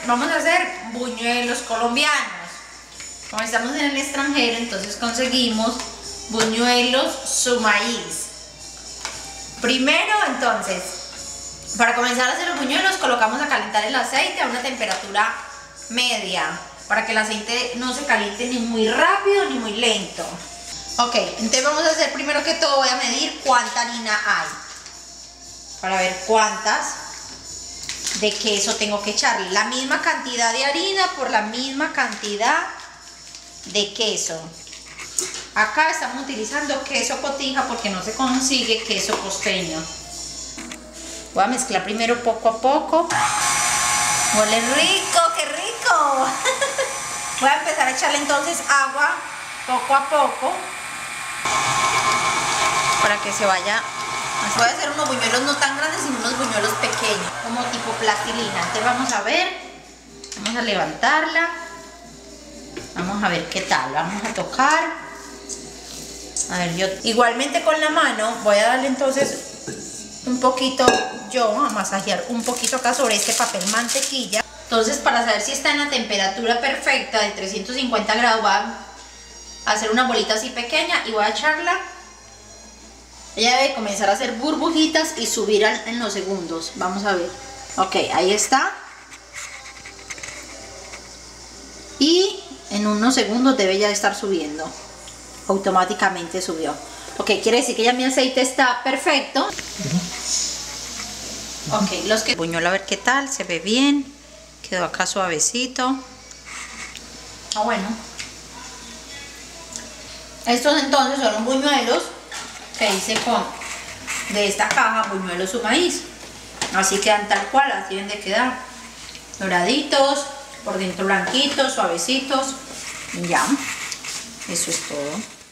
vamos a hacer buñuelos colombianos. Como estamos en el extranjero, entonces conseguimos buñuelos su maíz. Primero, entonces, para comenzar a hacer los buñuelos, colocamos a calentar el aceite a una temperatura media, para que el aceite no se caliente ni muy rápido ni muy lento. Ok, entonces vamos a hacer, primero que todo voy a medir cuánta harina hay, para ver cuántas de queso tengo que echarle. La misma cantidad de harina por la misma cantidad de queso. Acá estamos utilizando queso cotija porque no se consigue queso costeño. Voy a mezclar primero poco a poco. Huele rico, qué rico. Voy a empezar a echarle entonces agua poco a poco para que se vaya. Voy a hacer unos buñuelos no tan grandes, sino unos buñuelos pequeños, como tipo plastilina. Entonces vamos a ver, vamos a levantarla, vamos a ver qué tal, vamos a tocar. A ver, yo igualmente con la mano voy a darle entonces un poquito, a masajear un poquito acá sobre este papel mantequilla. Entonces, para saber si está en la temperatura perfecta de 350 grados, voy a hacer una bolita así pequeña y voy a echarla. Ella debe comenzar a hacer burbujitas y subir en los segundos. Vamos a ver. Ok, ahí está. Y en unos segundos debe ya estar subiendo. Automáticamente subió. Ok, quiere decir que ya mi aceite está perfecto. Ok, los que buñuelo, a ver qué tal, se ve bien. Quedó acá suavecito. Bueno. Estos entonces son los buñuelos que hice de esta caja, buñuelos su maíz. Así quedan tal cual, así deben de quedar. Doraditos, por dentro blanquitos, suavecitos. Y ya, eso es todo.